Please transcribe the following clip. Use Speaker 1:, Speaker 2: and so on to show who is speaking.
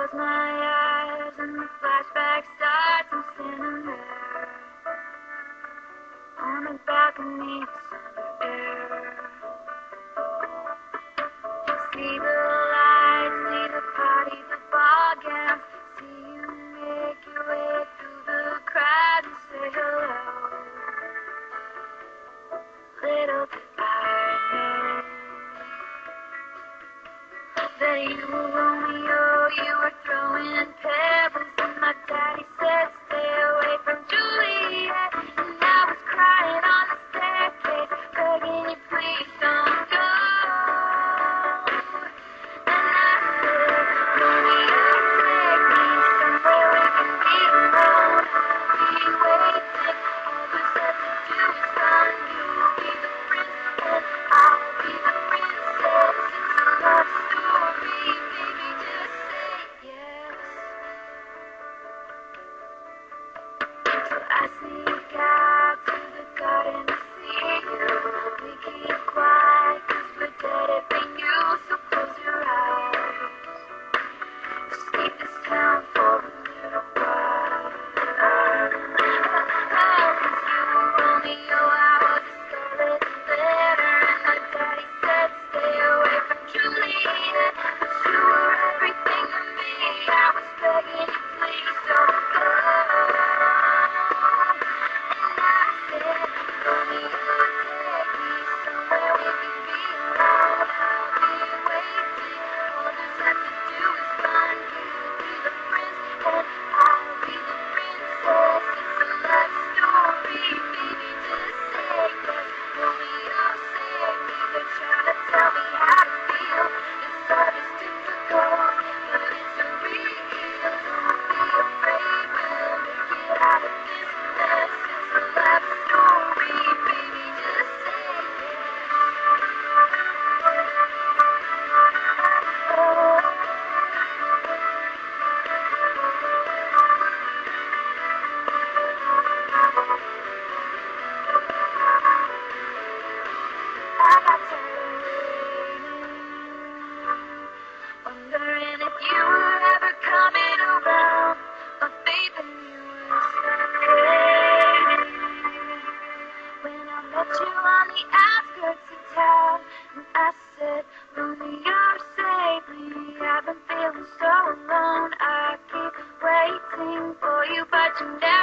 Speaker 1: close my eyes and the flashback starts. I'm standing there on the balcony of summer air. See the lights, see the party, the ball gowns. See you make your way through the crowd and say hello. Little did I know that you were Romeo, you were throwing pebbles, and my daddy said stay away from Juliet. And I was crying on the staircase, begging you please don't go. And I said, Romeo, take me somewhere we can be alone. I'll be waiting, all there's left to do is run. You'll be the prince and I'll be the princess. It's a love story, baby, just say yes. So I sneak out to the garden to see you. We keep quiet 'cause we're dead if we knew. So close your eyes, just leave this town for a little while. Oh, 'cause you were Romeo, I was a scarlet letter, and my daddy said stay away from Juliet. But you were everything to me, I was begging you please don't go. And I said, Romeo, take me somewhere we can be alone. I'll be waiting, all there's left to do is run. You'll be the prince and I'll be the princess. It's a love story, baby, just say yes. Romeo, save me, they're trying to tell me how to feel. This love is difficult, but it's real. Don't be afraid, we'll make it out of this mess. It's a love story, baby, just say yes. Oh. I got tired of waiting, wondering if you were ever coming around. My faith in you was fading when I met you on the outskirts of town. And I said, Romeo, save me, I've been feeling so alone. I keep waiting for you, but you never